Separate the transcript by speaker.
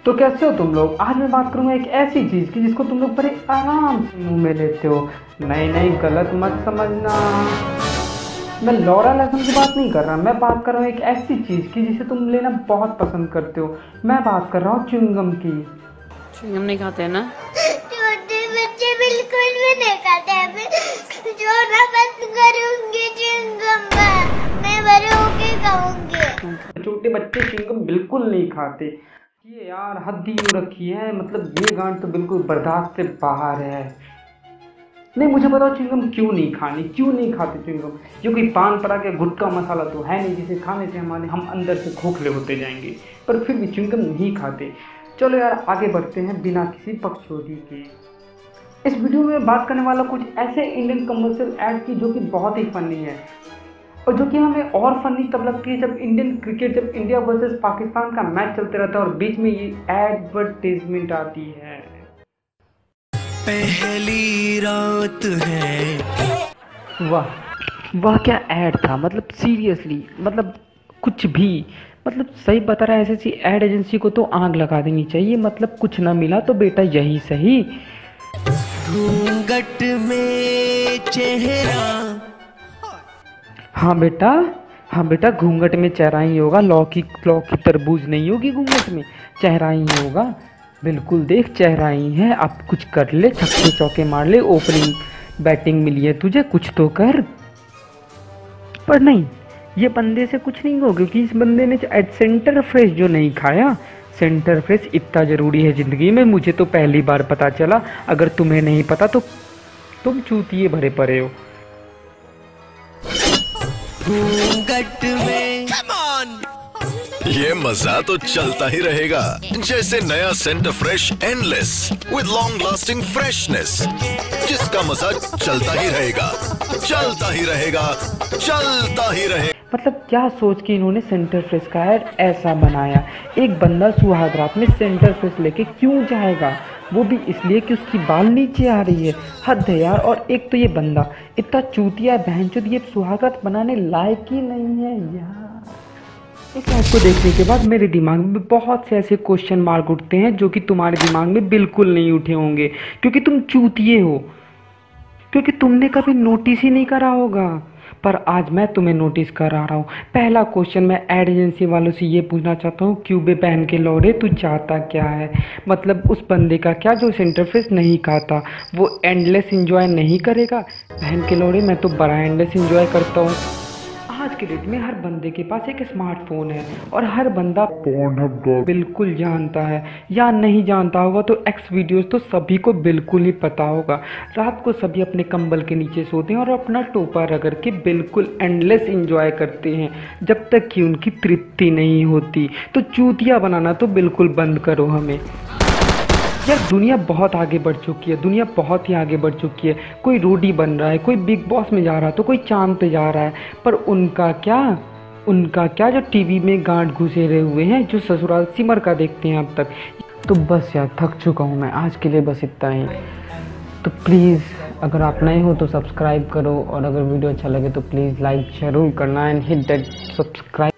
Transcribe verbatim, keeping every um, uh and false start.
Speaker 1: तो कैसे हो तुम लोग। आज मैं बात करूंगा एक ऐसी चीज़ की जिसको तुम लोग बड़े आराम से मुंह में लेते हो। नहीं नहीं, गलत मत समझना, मैं लॉरा लहसुन की बात नहीं कर रहा। मैं बात कर रहा हूँ एक ऐसी चीज़ की जिसे तुम लेना बहुत पसंद करते हो। मैं बात कर रहा हूँ च्युइंगम की।
Speaker 2: च्युइंगम नहीं खाते हैं ना?
Speaker 3: छोटे बच्चे बिल्कुल भी नहीं खाते हैं। जो ना बंद करूंगी च्युइंगम, मैं बड़े होके खाऊंगी।
Speaker 1: छोटे बच्चे च्युइंगम बिल्कुल नहीं खाते। ये यार हद ही हो रखी है, मतलब ये गांड तो बिल्कुल बर्दाश्त से बाहर है। नहीं, मुझे बताओ च्युइंगम क्यों नहीं खानी, क्यों नहीं खाते च्युइंगम। ये कोई पान पड़ा के गुटखा मसाला तो है नहीं जिसे खाने से हमारे हम अंदर से खोखले होते जाएंगे, पर फिर भी च्युइंगम नहीं खाते। चलो यार आगे बढ़ते हैं बिना किसी पक्षोदी के। इस वीडियो में बात करने वाला कुछ ऐसे इंडियन कमर्शियल ऐड की जो कि बहुत ही फनी है, और जो कि हमें और फनी तब लगती है जब इंडियन क्रिकेट, जब इंडिया वर्सेस पाकिस्तान का मैच चलते रहता है और बीच में ये एडवर्टीजमेंट आती है।
Speaker 4: पहली रात है।
Speaker 1: वाह वाह, क्या ऐड था, मतलब सीरियसली, मतलब कुछ भी, मतलब सही बता रहा है। ऐसी सी ऐड एजेंसी को तो आग लगा देनी चाहिए। मतलब कुछ ना मिला तो बेटा यही सही।
Speaker 4: घूंघट में चेहरा।
Speaker 1: हाँ बेटा, हाँ बेटा, घूंघट में चेहरा ही होगा। लौकी लौकी तरबूज नहीं होगी, घूंघट में चेहरा ही होगा। बिल्कुल देख, चेहरा ही है। अब कुछ कर ले, छक्के चौके मार ले, ओपनिंग बैटिंग मिली है तुझे, कुछ तो कर। पर नहीं, ये बंदे से कुछ नहीं हो, क्योंकि इस बंदे ने सेंटर फ्रेश जो नहीं खाया। सेंटर फ्रेश इतना ज़रूरी है ज़िंदगी में, मुझे तो पहली बार पता चला। अगर तुम्हें नहीं पता तो तुम चूतिए भरे पड़े हो।
Speaker 4: घूंघट में
Speaker 5: ये मजा तो चलता ही रहेगा, जैसे नया center fresh endless with long lasting freshness, जिसका मजा चलता ही रहेगा, चलता ही रहेगा, चलता ही रहेगा।
Speaker 1: मतलब क्या सोच के इन्होंने सेंटर फ्रेश का ऐड ऐसा बनाया। एक बंदा सुहाग रात में सेंटर फ्रेश लेके क्यों जाएगा, वो भी इसलिए कि उसकी बाल नीचे आ रही है। हद है यार। और एक तो ये बंदा इतना चूतिया है, बहनचोद, ये सुहाग रात बनाने लायक ही नहीं है यार। इस ऐड को देखने के बाद मेरे दिमाग में बहुत से ऐसे क्वेश्चन मार्क उठते हैं जो कि तुम्हारे दिमाग में बिल्कुल नहीं उठे होंगे, क्योंकि तुम चूतिए हो, क्योंकि तुमने कभी नोटिस ही नहीं करा होगा। पर आज मैं तुम्हें नोटिस करा रहा हूँ। पहला क्वेश्चन मैं एड एजेंसी वालों से ये पूछना चाहता हूँ, क्यूबे पहन के लौड़े तू चाहता क्या है। मतलब उस बंदे का क्या जो सेंटर फ्रेश नहीं खाता, वो एंडलेस इंजॉय नहीं करेगा। पहन के लौड़े, मैं तो बड़ा एंडलेस इंजॉय करता हूँ। आज के डेट में हर बंदे के पास एक स्मार्टफोन है और हर बंदा पोर्नहब बिल्कुल जानता है, या नहीं जानता होगा तो एक्स वीडियोस तो सभी को बिल्कुल ही पता होगा। रात को सभी अपने कंबल के नीचे सोते हैं और अपना टोपा रगड़ के बिल्कुल एंडलेस इंजॉय करते हैं, जब तक कि उनकी तृप्ति नहीं होती। तो चूतिया बनाना तो बिल्कुल बंद करो हमें यार। दुनिया बहुत आगे बढ़ चुकी है, दुनिया बहुत ही आगे बढ़ चुकी है। कोई रोडी बन रहा है, कोई बिग बॉस में जा रहा है, तो कोई चांद पे जा रहा है। पर उनका क्या, उनका क्या जो टीवी में गांठ घुसे रहे हुए हैं, जो ससुराल सिमर का देखते हैं अब तक। तो बस यार, थक चुका हूँ मैं आज के लिए, बस इतना ही। तो प्लीज़ अगर आप नए हो तो सब्सक्राइब करो, और अगर वीडियो अच्छा लगे तो प्लीज़ लाइक जरूर करना एंड हिट दैट सब्सक्राइब।